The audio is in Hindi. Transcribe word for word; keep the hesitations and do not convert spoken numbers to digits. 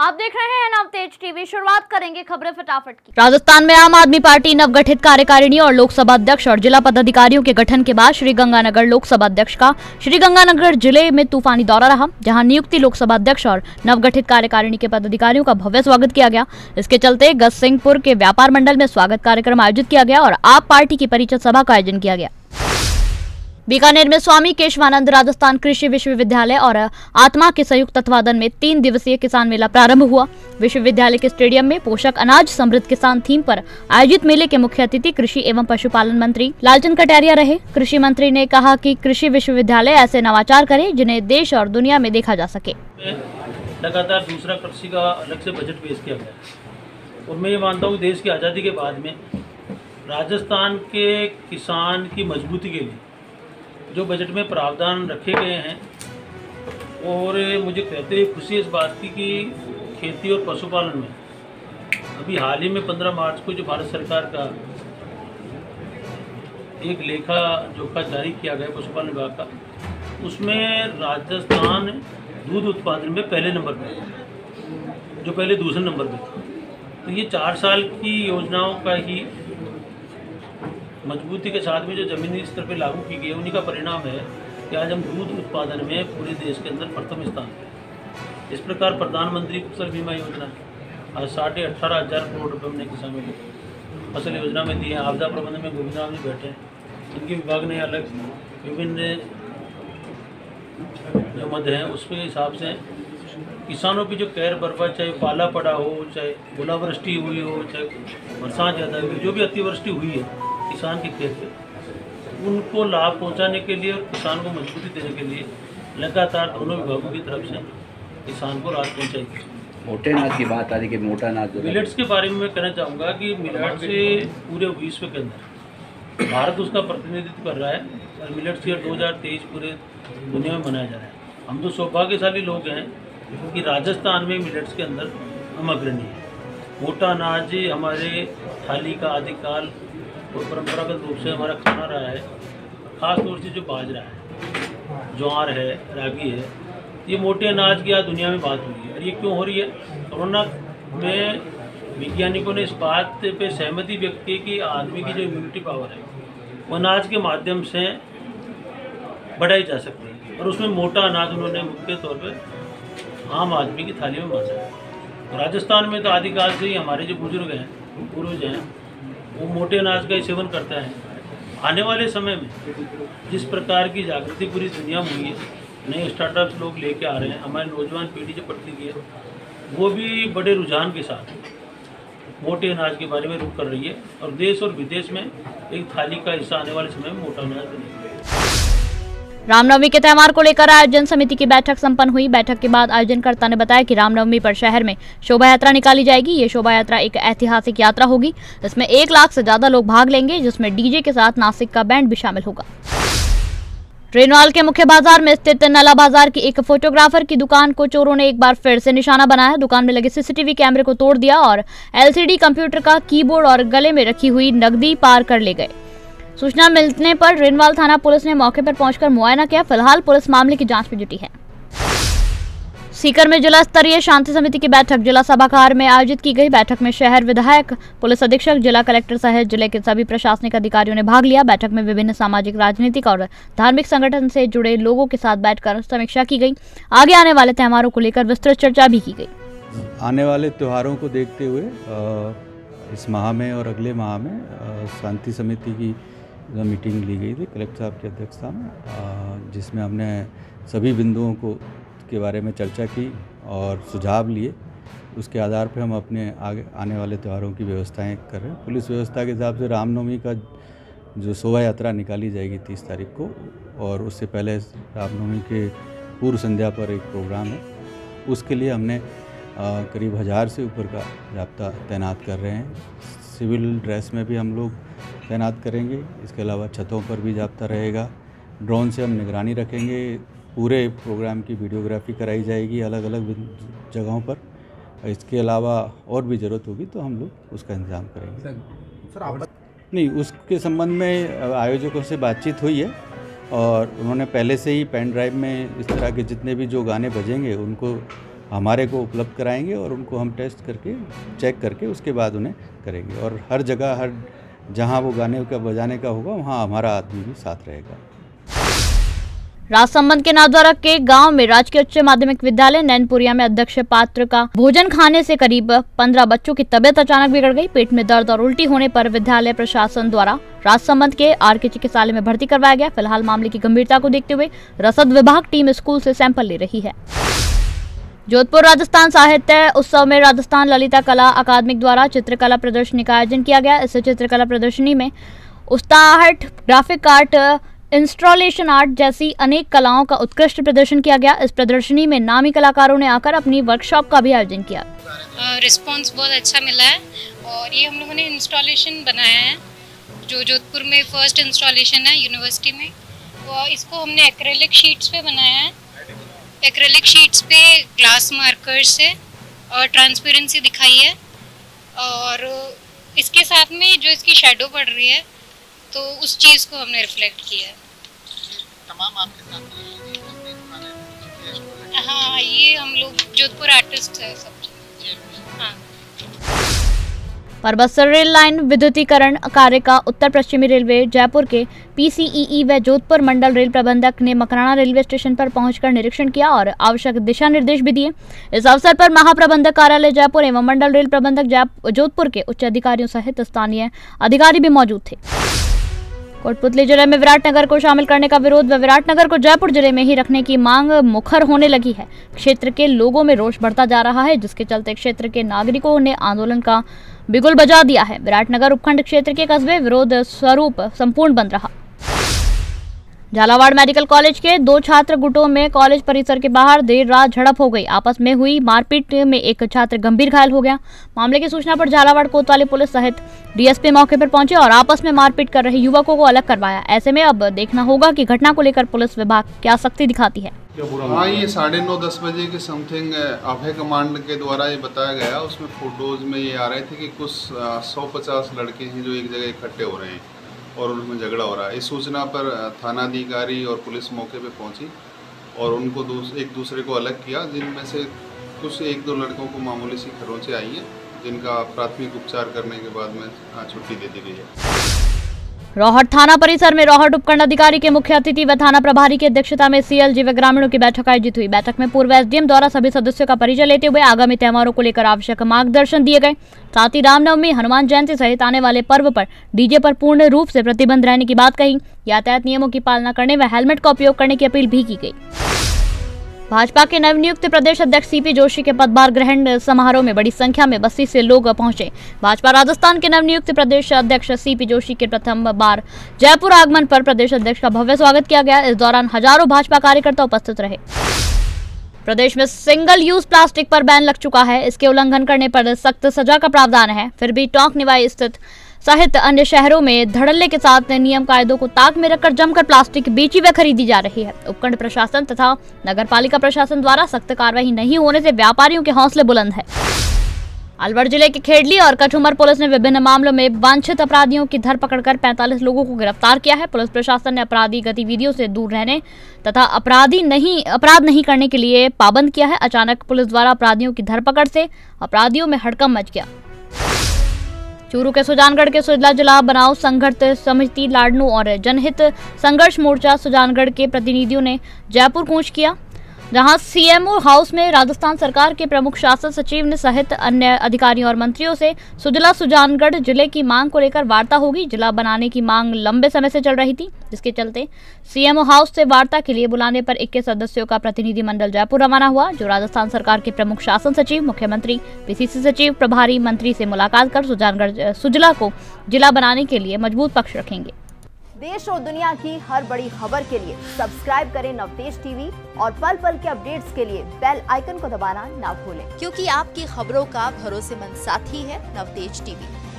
आप देख रहे हैं नवतेज टीवी। शुरुआत करेंगे खबरें फटाफट की। राजस्थान में आम आदमी पार्टी नवगठित कार्यकारिणी और लोकसभा अध्यक्ष और जिला पदाधिकारियों के गठन के बाद श्रीगंगानगर लोकसभा अध्यक्ष का श्रीगंगानगर जिले में तूफानी दौरा रहा, जहां नियुक्ति लोकसभा अध्यक्ष और नवगठित कार्यकारिणी के पदाधिकारियों का भव्य स्वागत किया गया। इसके चलते गजसिंहपुर के व्यापार मंडल में स्वागत कार्यक्रम आयोजित किया गया और आप पार्टी की परिचय सभा का आयोजन किया गया। बीकानेर में स्वामी केशवानंद राजस्थान कृषि विश्वविद्यालय और आत्मा के संयुक्त तत्वाधान में तीन दिवसीय किसान मेला प्रारंभ हुआ। विश्वविद्यालय के स्टेडियम में पोषक अनाज समृद्ध किसान थीम पर आयोजित मेले के मुख्य अतिथि कृषि एवं पशुपालन मंत्री लालचंद कटारिया रहे। कृषि मंत्री ने कहा कि कृषि विश्वविद्यालय ऐसे नवाचार करे जिन्हें देश और दुनिया में देखा जा सके। लगातार दूसरा कृषि का अलग से बजट पेश किया गया और मैं ये मानता हूँ देश की आज़ादी के बाद में राजस्थान के किसान की मजबूती के लिए जो बजट में प्रावधान रखे गए हैं, और मुझे कहते हुए खुशी इस बात की कि खेती और पशुपालन में अभी हाल ही में पंद्रह मार्च को जो भारत सरकार का एक लेखा जोखा जारी किया गया पशुपालन विभाग का, उसमें राजस्थान दूध उत्पादन में पहले नंबर पर, जो पहले दूसरे नंबर पर। तो ये चार साल की योजनाओं का ही मजबूती के साथ में जो ज़मीनी स्तर पर लागू की गई है, उन्हीं का परिणाम है कि आज हम दूध उत्पादन में पूरे देश के अंदर प्रथम स्थान है। इस प्रकार प्रधानमंत्री फसल बीमा योजना आज साढ़े अठारह हज़ार करोड़ रुपये हमने किसानों को फसल योजना में दिए हैं। आपदा प्रबंधन में गोविंद राम जी बैठे हैं, इनके विभाग ने अलग विभिन्न जो मद हैं उसके हिसाब से किसानों की जो कैर बर्बाद, चाहे पाला पड़ा हो, चाहे ओलावृष्टि हुई हो, चाहे बरसात ज़्यादा हुई, जो भी अतिवृष्टि हुई है किसान के खेत पे, उनको लाभ पहुंचाने के लिए और किसान को मजबूती देने के लिए लगातार दोनों विभागों की तरफ से किसान को राहत पहुंचाई गई। मोटे अनाज की बात आ रही कि मोटा अनाज मिलेट्स के बारे में मैं कहना चाहूँगा कि मिलेट्स से पूरे विश्व के अंदर भारत उसका प्रतिनिधित्व कर रहा है और मिलेट्स ईयर दो हज़ार तेईस पूरे दुनिया में मनाया जा रहा है। हम तो सौभाग्यशाली लोग हैं कि राजस्थान में मिलेट्स के अंदर हम अग्रणी हैं। मोटा अनाज हमारे थाली का आदिकाल और परंपरागत रूप से हमारा खाना रहा है। ख़ास तौर से जो बाजरा है, ज्वार है, रागी है, ये मोटे अनाज की आज दुनिया में बात हो रही है। और ये क्यों हो रही है? कोरोना में वैज्ञानिकों ने इस बात पे सहमति व्यक्त की कि आदमी की जो इम्यूनिटी पावर है वो अनाज के माध्यम से बढ़ाई जा सकती है, और उसमें मोटा अनाज उन्होंने मुख्य तौर पर आम आदमी की थाली में माना है। राजस्थान में तो आदिकाल से ही हमारे जो बुजुर्ग हैं, पूर्वज हैं, वो मोटे अनाज का ही सेवन करता है। आने वाले समय में जिस प्रकार की जागृति पूरी दुनिया में हुई है, नए स्टार्टअप्स लोग लेके आ रहे हैं, हमारी नौजवान पीढ़ी जो पढ़ती गई है वो भी बड़े रुझान के साथ मोटे अनाज के बारे में रुख कर रही है, और देश और विदेश में एक थाली का हिस्सा आने वाले समय में मोटा अनाज बनेगा। रामनवमी के त्योहार को लेकर आयोजन समिति की बैठक संपन्न हुई। बैठक के बाद आयोजनकर्ता ने बताया कि रामनवमी पर शहर में शोभा यात्रा निकाली जाएगी। ये शोभा यात्रा एक ऐतिहासिक यात्रा होगी। इसमें एक लाख से ज्यादा लोग भाग लेंगे, जिसमें डीजे के साथ नासिक का बैंड भी शामिल होगा। रेनवाल के मुख्य बाजार में स्थित नला बाजार की एक फोटोग्राफर की दुकान को चोरों ने एक बार फिर से निशाना बनाया। दुकान में लगे सीसीटीवी कैमरे को तोड़ दिया और एलसीडी कंप्यूटर का कीबोर्ड और गले में रखी हुई नकदी पार कर ले गए। सूचना मिलने पर रेनवाल थाना पुलिस ने मौके पर पहुंचकर मुआयना किया। फिलहाल पुलिस मामले की जांच में जुटी है। सीकर में जिला स्तरीय शांति समिति की बैठक जिला सभागार में आयोजित की गई। बैठक में शहर विधायक, पुलिस अधीक्षक, जिला कलेक्टर सहित जिले के सभी प्रशासनिक अधिकारियों ने भाग लिया। बैठक में विभिन्न सामाजिक, राजनीतिक और धार्मिक संगठन से जुड़े लोगों के साथ बैठकर समीक्षा की गई। आगे आने वाले त्योहारों को लेकर विस्तृत चर्चा भी की गई। आने वाले त्योहारों को देखते हुए इस माह में और अगले माह में शांति समिति की मीटिंग ली गई थी कलेक्टर साहब की अध्यक्षता में, जिसमें हमने सभी बिंदुओं को के बारे में चर्चा की और सुझाव लिए। उसके आधार पर हम अपने आगे आने वाले त्योहारों की व्यवस्थाएं कर रहे हैं। पुलिस व्यवस्था के हिसाब से रामनवमी का जो शोभा यात्रा निकाली जाएगी तीस तारीख को, और उससे पहले रामनवमी के पूर्व संध्या पर एक प्रोग्राम है। उसके लिए हमने आ, करीब हज़ार से ऊपर का जाब्ता तैनात कर रहे हैं। सिविल ड्रेस में भी हम लोग तैनात करेंगे। इसके अलावा छतों पर भी जाब्ता रहेगा। ड्रोन से हम निगरानी रखेंगे। पूरे प्रोग्राम की वीडियोग्राफी कराई जाएगी अलग अलग जगहों पर। इसके अलावा और भी ज़रूरत होगी तो हम लोग उसका इंतज़ाम करेंगे। सर आप नहीं, उसके संबंध में आयोजकों से बातचीत हुई है और उन्होंने पहले से ही पेन ड्राइव में इस तरह के जितने भी जो गाने बजेंगे उनको हमारे को उपलब्ध कराएंगे और उनको हम टेस्ट करके चेक करके उसके बाद उन्हें करेंगे। और हर जगह हर जहां वो गाने का बजाने का होगा वहां हमारा आदमी भी साथ रहेगा। राजसमंद के नादौरा के गांव में राजकीय उच्च माध्यमिक विद्यालय नैनपुरिया में अध्यक्ष पात्र का भोजन खाने से करीब पंद्रह बच्चों की तबीयत अचानक बिगड़ गई। पेट में दर्द और उल्टी होने पर विद्यालय प्रशासन द्वारा राजसमंद के आर के चिकित्सालय में भर्ती करवाया गया। फिलहाल मामले की गंभीरता को देखते हुए रसद विभाग टीम स्कूल से सैंपल ले रही है। जोधपुर राजस्थान साहित्य उत्सव में राजस्थान ललिता कला अकादमी द्वारा चित्रकला प्रदर्शनी का आयोजन किया गया। इस चित्रकला प्रदर्शनी में उस्ताहट, ग्राफिक आर्ट, इंस्टॉलेशन आर्ट जैसी अनेक कलाओं का उत्कृष्ट प्रदर्शन किया गया। इस प्रदर्शनी में नामी कलाकारों ने आकर अपनी वर्कशॉप का भी आयोजन किया। रिस्पांस बहुत अच्छा मिला है और ये हम लोगों ने इंस्टॉलेशन बनाया है जो जोधपुर में फर्स्ट इंस्टॉलेशन है यूनिवर्सिटी में। वो इसको हमने एक्रेलिक शीट्स पे बनाया है। एक्रेलिक शीट्स पे ग्लास मार्कर से और ट्रांसपेरेंसी दिखाई है और इसके साथ में जो इसकी शेडो पड़ रही है तो उस चीज़ को हमने रिफ्लेक्ट किया है। तमाम आपके साथ हाँ, ये हम लोग जोधपुर आर्टिस्ट है सब। हाँ। परबत्सर रेल लाइन विद्युतीकरण कार्य का उत्तर पश्चिमी रेलवे जयपुर के पीसीईई व जोधपुर मंडल रेल प्रबंधक ने मकराना रेलवे स्टेशन पर पहुंचकर निरीक्षण किया और आवश्यक दिशा निर्देश भी दिए। इस अवसर पर महाप्रबंधक कार्यालय जयपुर एवं मंडल रेल प्रबंधक जोधपुर के उच्च अधिकारियों सहित स्थानीय अधिकारी भी मौजूद थे। कोटपुतली जिले में विराटनगर को शामिल करने का विरोध व विराटनगर को जयपुर जिले में ही रखने की मांग मुखर होने लगी है। क्षेत्र के लोगों में रोष बढ़ता जा रहा है, जिसके चलते क्षेत्र के नागरिकों ने आंदोलन का बिगुल बजा दिया है। विराटनगर उपखंड क्षेत्र के कस्बे विरोध स्वरूप संपूर्ण बंद रहा। झालावाड़ मेडिकल कॉलेज के दो छात्र गुटों में कॉलेज परिसर के बाहर देर रात झड़प हो गई। आपस में हुई मारपीट में एक छात्र गंभीर घायल हो गया। मामले की सूचना पर झालावाड़ कोतवाली पुलिस सहित डीएसपी मौके पर पहुंचे और आपस में मारपीट कर रहे युवकों को अलग करवाया। ऐसे में अब देखना होगा कि घटना को लेकर पुलिस विभाग क्या सख्ती दिखाती है। हाँ, ये साढ़े नौ दस बजे के समथिंग अभय कमांड के द्वारा ये बताया गया। उसमें फोटोज में ये आ रहे थे कि कुछ सौ पचास लड़के हैं जो एक जगह इकट्ठे हो रहे हैं और उनमें झगड़ा हो रहा है। इस सूचना पर थाना अधिकारी और पुलिस मौके पे पहुंची और उनको दूस, एक दूसरे को अलग किया, जिनमें से कुछ एक दो लड़कों को मामूली सी खरोंचें आई हैं, जिनका प्राथमिक उपचार करने के बाद में छुट्टी दे दी गई है। रोहट थाना परिसर में रोहट उपखंड अधिकारी के मुख्य अतिथि व थाना प्रभारी की अध्यक्षता में सीएलजी व ग्रामीणों की बैठक आयोजित हुई। बैठक में पूर्व एसडीएम द्वारा सभी सदस्यों का परिचय लेते हुए आगामी त्योहारों को लेकर आवश्यक मार्गदर्शन दिए गए। साथ ही रामनवमी, हनुमान जयंती सहित आने वाले पर्व पर डीजे पर पूर्ण रूप से प्रतिबंध रहने की बात कही। यातायात नियमों की पालना करने व हेलमेट का उपयोग करने की अपील भी की गई। भाजपा के नवनियुक्त प्रदेश अध्यक्ष सीपी जोशी के पदभार ग्रहण समारोह में बड़ी संख्या में बस्ती से लोग पहुंचे। भाजपा राजस्थान के नवनियुक्त प्रदेश अध्यक्ष सीपी जोशी के प्रथम बार जयपुर आगमन पर प्रदेश अध्यक्ष का भव्य स्वागत किया गया। इस दौरान हजारों भाजपा कार्यकर्ता उपस्थित रहे। प्रदेश में सिंगल यूज प्लास्टिक पर बैन लग चुका है। इसके उल्लंघन करने पर सख्त सजा का प्रावधान है। फिर भी टोंक निवाई स्थित सहित अन्य शहरों में धड़ल्ले के साथ नियम कायदों को ताक में रखकर जमकर प्लास्टिक बेची व खरीदी जा रही है। उपखंड प्रशासन तथा नगरपालिका प्रशासन द्वारा सख्त कार्रवाई नहीं होने से व्यापारियों के हौसले बुलंद है। अलवर जिले के खेडली और कठुमर पुलिस ने विभिन्न मामलों में वांछित अपराधियों की धरपकड़ कर पैंतालीस लोगों को गिरफ्तार किया है। पुलिस प्रशासन ने अपराधी गतिविधियों से दूर रहने तथा अपराधी नहीं अपराध नहीं करने के लिए पाबंद किया है। अचानक पुलिस द्वारा अपराधियों की धरपकड़ से अपराधियों में हड़कंप मच गया। चूरू के सुजानगढ़ के सुजला जिला बनाओ संघर्ष समिति लाडनू और जनहित संघर्ष मोर्चा सुजानगढ़ के प्रतिनिधियों ने जयपुर कूच किया, जहां सीएमओ हाउस में राजस्थान सरकार के प्रमुख शासन सचिव ने सहित अन्य अधिकारियों और मंत्रियों से सुजला सुजानगढ़ जिले की मांग को लेकर वार्ता होगी। जिला बनाने की मांग लंबे समय से चल रही थी, जिसके चलते सीएमओ हाउस से वार्ता के लिए बुलाने पर इक्कीस सदस्यों का प्रतिनिधिमंडल जयपुर रवाना हुआ, जो राजस्थान सरकार के प्रमुख शासन सचिव, मुख्यमंत्री, पीसीसी सचिव, प्रभारी मंत्री से मुलाकात कर सुजानगढ़ सुजला को जिला बनाने के लिए मजबूत पक्ष रखेंगे। देश और दुनिया की हर बड़ी खबर के लिए सब्सक्राइब करें नवतेज टीवी और पल पल के अपडेट्स के लिए बेल आइकन को दबाना ना भूलें, क्योंकि आपकी खबरों का भरोसेमंद साथी है नवतेज टीवी।